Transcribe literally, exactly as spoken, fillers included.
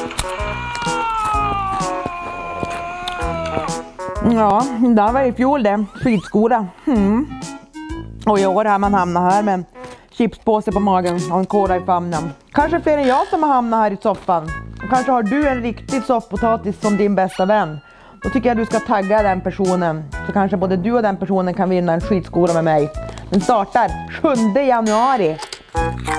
Ja, det var i fjol det. Skitskola. Mm. Och i år har man hamnat här med en chipspåse på magen och en kola i famnen. Kanske fler än jag som har hamnat här i soffan. Och kanske har du en riktig soffpotatis som din bästa vän. Då tycker jag du ska tagga den personen. Så kanske både du och den personen kan vinna en skitskola med mig. Den startar sjunde januari.